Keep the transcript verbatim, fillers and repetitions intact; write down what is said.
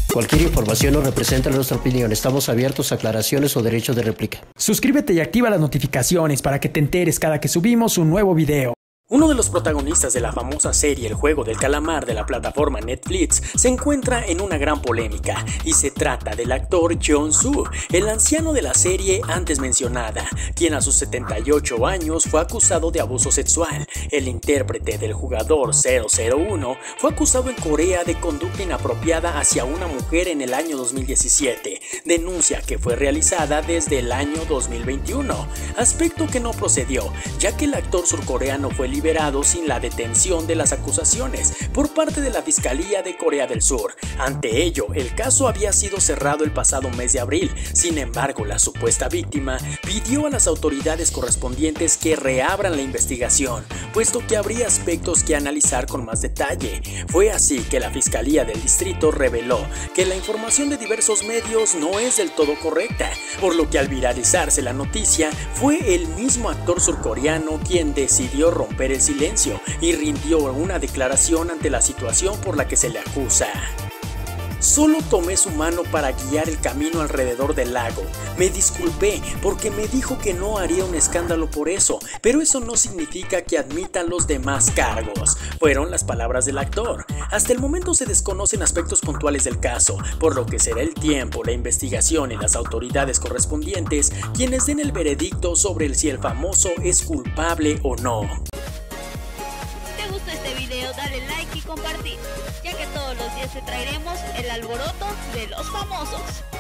Cualquier información no representa nuestra opinión. Estamos abiertos a aclaraciones o derechos de réplica. Suscríbete y activa las notificaciones para que te enteres cada que subimos un nuevo video. Uno de los protagonistas de la famosa serie El Juego del Calamar de la plataforma Netflix se encuentra en una gran polémica y se trata del actor Jon Soo, el anciano de la serie antes mencionada, quien a sus setenta y ocho años fue acusado de abuso sexual. El intérprete del jugador cero cero uno fue acusado en Corea de conducta inapropiada hacia una mujer en el año dos mil diecisiete, denuncia que fue realizada desde el año dos mil veintiuno, aspecto que no procedió, ya que el actor surcoreano fue liberado sin la detención de las acusaciones por parte de la Fiscalía de Corea del Sur. Ante ello, el caso había sido cerrado el pasado mes de abril. Sin embargo, la supuesta víctima pidió a las autoridades correspondientes que reabran la investigación, puesto que habría aspectos que analizar con más detalle. Fue así que la Fiscalía del Distrito reveló que la información de diversos medios no es del todo correcta, por lo que al viralizarse la noticia, fue el mismo actor surcoreano quien decidió romper el silencio y rindió una declaración ante la situación por la que se le acusa. Solo tomé su mano para guiar el camino alrededor del lago. Me disculpé porque me dijo que no haría un escándalo por eso, pero eso no significa que admita los demás cargos. Fueron las palabras del actor. Hasta el momento se desconocen aspectos puntuales del caso, por lo que será el tiempo, la investigación y las autoridades correspondientes quienes den el veredicto sobre si el famoso es culpable o no. ¿Te gustó este video? Dale like y compartir, ya que todos los días te traeremos el alboroto de los famosos.